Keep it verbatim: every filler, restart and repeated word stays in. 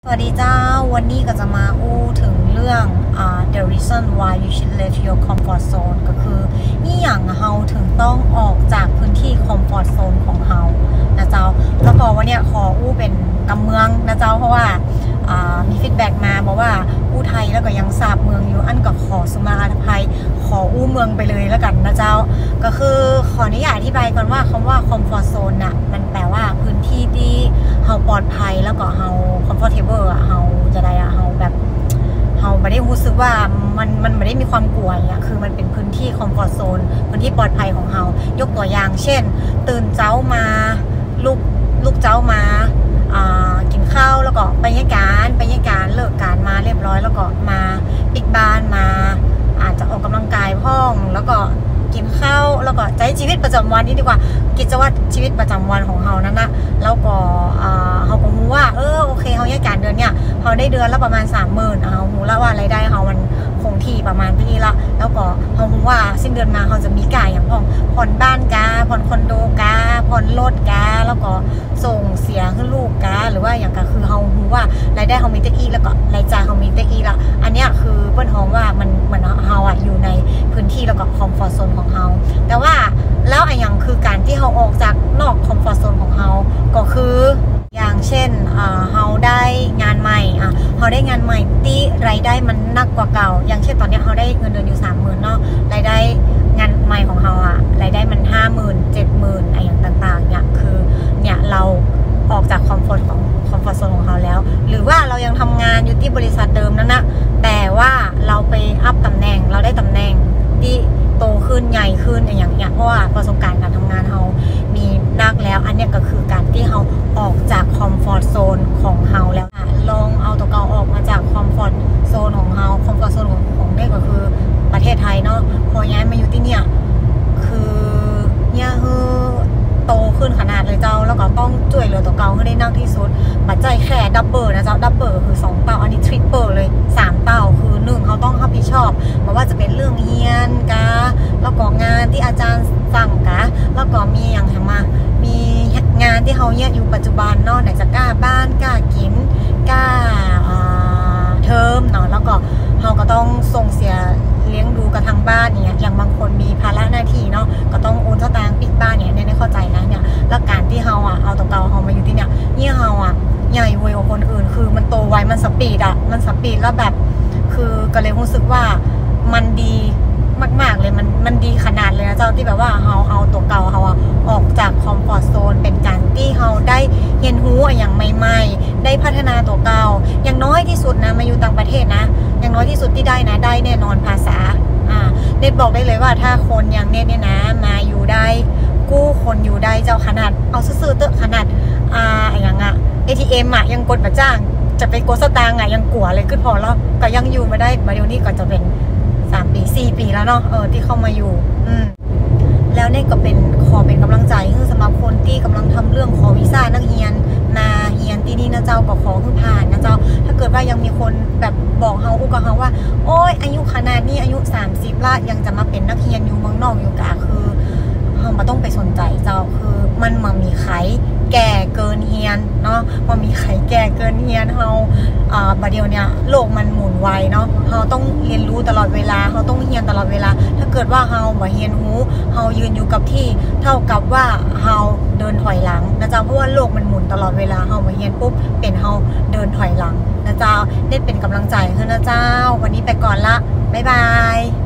สวัสดีเจ้าวันนี้ก็จะมาอู้ถึงเรื่อง uh, the reason why you should leave your comfort zone ก็คือนี่อย่างเฮาถึงต้องออกจากพื้นที่ comfort zone ของเฮานะเจ้าแล้วก็วันนี้ขออู้เป็นกำเมืองนะเจ้าเพราะว่ามีฟีดแบ็กมาบอกว่าอู้ไทยแล้วก็ยังทราบเมืองอยู่อันก็ขอสุมาอภัยขออู้เมืองไปเลยแล้วกันนะเจ้าก็คือขออนุญาตอธิบายก่อนว่าคำว่า comfort zone น่ะมันแปลว่าพื้นที่ที่เฮาปลอดภัยแล้วก็เฮา comfortable อ่ะเฮาจะได้อ่ะเฮาแบบเฮาไม่ได้รู้สึกว่ามันมันไม่ได้มีความกลัวอ่ะคือมันเป็นพื้นที่ comfort zone พื้นที่ปลอดภัยของเฮายกตัวอย่างเช่นตื่นเช้ามาลูกลูกเช้ามากินข้าวแล้วก็ไปยการไปยการเลิกการมาเรียบร้อยแล้วก็มาปิกบ้านมาอาจจะออกกำลังกายห้องแล้วก็กินข้าวแล้วก็ใช้ชีวิตประจำวันนี่ดีกว่ากิจวัตรชีวิตประจำวันของเรานั่นนะแล้วก็เขาก็รู้ว่าเออโอเคเขาแยกการเดือนเนี่ยเขาได้เดือนละประมาณสามหมื่นเขารู้แล้วว่ารายได้เขามันคงที่ประมาณที่ละแล้วก็เขารู้ว่าสิ้นเดือนมาเขาจะมีกายอย่างพ่องผ่อนบ้านกาผ่อนคอนโดกาผ่อนรถกาแล้วก็ส่งเสียให้ลูกกาหรือว่าอย่างก็คือเขารู้ว่ารายได้เขามีเต็กอีแล้วก็รายจ่ายเขามีเต็กอีละอันเนี้ยคือเปิ้ลฮ้องว่ามันเหมือนเขาอะอยู่ในพื้นที่แล้วก็คอมฟอร์ตโซนของเขาแต่ว่าแล้วไอ้อย่างคือการที่เขาออกจากนอกคอมฟอร์ตโซนของเขาก็คืออย่างเช่นเขาได้งานใหม่เขาได้งานใหม่ที่รายได้มันนักกว่าเก่าอย่างเช่นตอนนี้เขาได้เงินเดือนอยู่สามหมื่นเนาะรายได้งานใหม่ของเขาอะรายได้มันห้าหมื่นเจ็ดหมื่นไอ้อย่างต่างๆเนี่ยคือเนี่ยเราออกจากคอมฟอร์ตของคอมฟอร์ตโซนของเขาแล้วหรือว่าเรายังทำงานอยู่ที่บริษัทเดิมนั่นนะแต่ว่าเราไปอัพตำแหน่งเราได้ตำแหน่งที่โตขึ้นใหญ่ขึ้นอย่างเงี้ยเพราะว่าประสบการณ์การทำงานเรามีนักแล้วอันนี้ก็คือการที่เราออกจากคอมฟอร์ตโซนของเราแล้วลองเอาตัวเก่าออกมาจากคอมฟอร์ตโซนของเราคอมฟอร์ตโซนของของนี่ก็คือประเทศไทยเนาะพอย้ายมาอยู่ที่เนี่ยคือเนี่ยคือโตขึ้นขนาดเลยเจ้าแล้วก็ต้องช่วยเหลือตัวเก่าให้ได้นักที่สุดปัจจัยแค่ดับเบิลนะเจ้าดับเบิลคือสองเต่าอันนี้ทริปเปิลเลยสามเต่าคือหนึ่งเขาต้องรับผิดชอบไม่ว่าจะเป็นเรื่องเรียนกะแล้วก็งานที่อาจารย์สั่งกะแล้วก็มีอย่างไรมามีงานที่เขาเนี่ยอยู่ปัจจุบันเนาะไหนจะกล้าบ้านกล้ากินกล้าเทอมเนาะแล้วก็เขาก็ต้องส่งเสียเลี้ยงดูกับทางบ้านเนี่ยอย่างบางคนมีภาระหน้าที่เนาะก็ต้องโอนสตางค์ปิดบ้านเนี่ยเนี่ยเข้าใจนะเนี่ยแล้วการที่เขาอ่ะเอาตัวเก่าเขามาอยู่ที่เนี่ยเนี่ยเขาอ่ะใหญ่เวยกว่าคนอื่นคือมันโตไวมันสปีดอ่ะมันสปีดแล้วแบบคือก็เลยรู้สึกว่ามันดีมากๆเลยมันมันดีขนาดเลยนะเจ้าที่แบบว่าเขาเอาตัวเก่าเขาอ่ะออกจากคอมฟอร์ตโซนเป็นการที่เขาได้เรียนรู้อย่างใหม่ๆได้พัฒนาตัวเก่าอย่างน้อยที่สุดนะมาอยู่ต่างประเทศนะอย่างน้อยที่สุดที่ได้นะได้แน่นอนภาษาอ่าเน็ตบอกได้เลยว่าถ้าคนอย่างเน็ตเนี่ยนะมาอยู่ได้กู้คนอยู่ได้เจ้าขนาดเอาซื่อๆเตอะขนาดอ่าอย่างอ่ะ เอ ที เอ็ม อ่ะยังกดประจ้างจะไปกดสตางค์อ่ะยังกลัวเลยขึ้นพอแล้วก็ยังอยู่มาได้มาเดี๋ยวนี้ก็จะเป็นสามปีสี่ปีแล้วเนาะเออที่เข้ามาอยู่อืมแล้วเนี่ยก็เป็นขอเป็นกำลังใจคือสำหรับคนที่กำลังทำเรื่องขอวีซ่านักเรียนมาเรียนที่นี่นะเจ้าก็ขอคือผ่านนะเจ้าถ้าเกิดว่ายังมีคนแบบบอกเฮาอุกกับเฮาว่าโอ้ยอายุขนาดนี้อายุสามสิบละยังจะมาเป็นนักเรียนอยู่เมืองนอกอยู่กะคือเฮาไม่ต้องไปสนใจเจ้าคือมันมันมีไขแก่เกินเฮียนเนาะมันมีไขแก่เกินเฮียนเฮาอ่าบัดเดียวเนี่ยโลกมันหมุนไวเนาะเฮาต้องเรียนรู้ตลอดเวลาเฮาต้องเรียนตลอดเวลาถ้าเกิดว่าเฮาบ่เรียนรู้เฮายืนอยู่กับที่เท่ากับว่าเฮาเดินถอยหลังนะจ๊ะเพราะว่าโลกมันหมุนตลอดเวลาเฮาบ่เรียนปุ๊บเป็นเฮาเดินถอยหลังนะจ๊ะได้เป็นกำลังใจให้นะเจ้าวันนี้ไปก่อนละบ๊ายบาย